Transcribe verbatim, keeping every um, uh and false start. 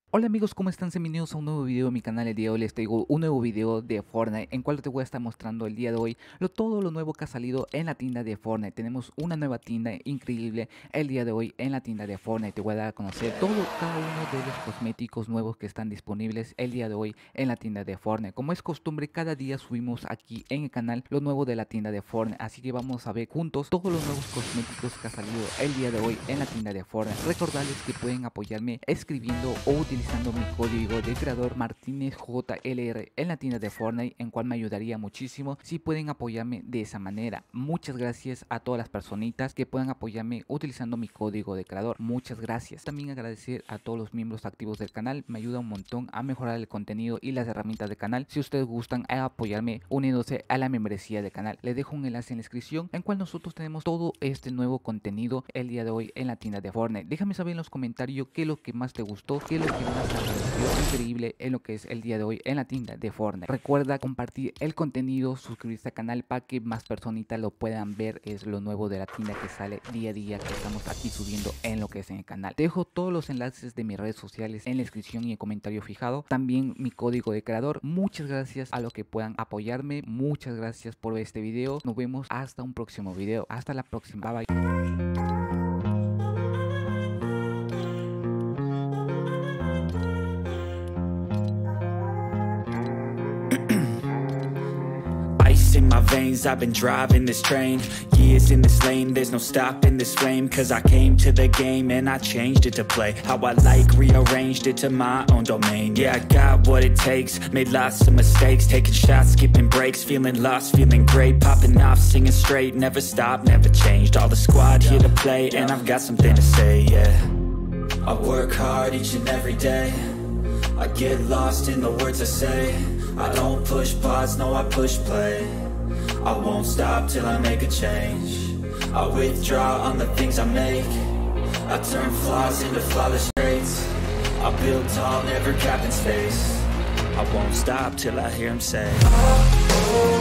Hola amigos, ¿cómo están? Bienvenidos a un nuevo video de mi canal. El día de hoy les traigo un nuevo video de Fortnite, en cual te voy a estar mostrando el día de hoy lo, todo lo nuevo que ha salido en la tienda de Fortnite. Tenemos una nueva tienda increíble el día de hoy en la tienda de Fortnite. Te voy a dar a conocer todo, cada uno de los cosméticos nuevos que están disponibles el día de hoy en la tienda de Fortnite. Como es costumbre, cada día subimos aquí en el canal lo nuevo de la tienda de Fortnite, así que vamos a ver juntos todos los nuevos cosméticos que ha salido el día de hoy en la tienda de Fortnite. Recordarles que pueden apoyarme escribiendo o utilizando utilizando mi código de creador Martínez J L R en la tienda de Fortnite, en cual me ayudaría muchísimo si pueden apoyarme de esa manera. Muchas gracias a todas las personitas que puedan apoyarme utilizando mi código de creador. Muchas gracias. También agradecer a todos los miembros activos del canal, me ayuda un montón a mejorar el contenido y las herramientas del canal. Si ustedes gustan a apoyarme uniéndose a la membresía del canal, les dejo un enlace en la descripción, en cual nosotros tenemos todo este nuevo contenido el día de hoy en la tienda de Fortnite. Déjame saber en los comentarios qué es lo que más te gustó, qué es lo que más te pareció increíble en lo que es el día de hoy en la tienda de Fortnite. Recuerda compartir el contenido, suscribirse al canal para que más personitas lo puedan ver. Es lo nuevo de la tienda que sale día a día, que estamos aquí subiendo en lo que es en el canal. Te dejo todos los enlaces de mis redes sociales en la descripción y el comentario fijado, también mi código de creador. Muchas gracias a los que puedan apoyarme, muchas gracias por ver este video. Nos vemos hasta un próximo video. Hasta la próxima, bye bye. In my veins, I've been driving this train. Years in this lane, there's no stopping this flame. Cause I came to the game and I changed it to play how I like, rearranged it to my own domain. Yeah, I got what it takes, made lots of mistakes, taking shots, skipping breaks, feeling lost, feeling great, popping off, singing straight, never stopped, never changed. All the squad here to play, and I've got something to say, yeah. I work hard each and every day, I get lost in the words I say. I don't push pause, no I push play. I won't stop till I make a change. I withdraw on the things I make. I turn flaws into flawless traits. I build tall, never cap in space. I won't stop till I hear him say, oh, oh.